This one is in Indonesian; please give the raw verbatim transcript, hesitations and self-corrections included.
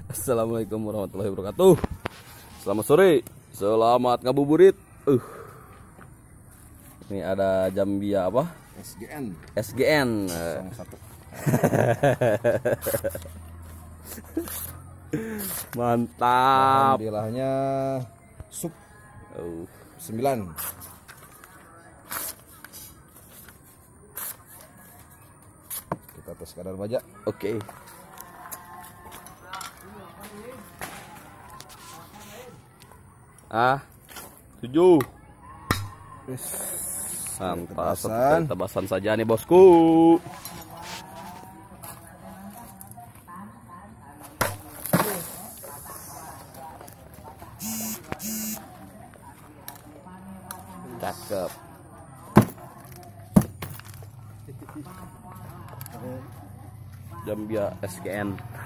Assalamualaikum warahmatullahi wabarakatuh. Selamat sore, selamat ngabuburit. Uh, ini ada Jambia apa? S G N. S G N. Satu. Mantap. Alhamdulillahnya sub Uh, sembilan. Kita tes kadar baja. Oke. Okay. Ah, tujuh. Mantap, Tebasan. tebasan saja nih bosku. Cakep. Jambia S G N.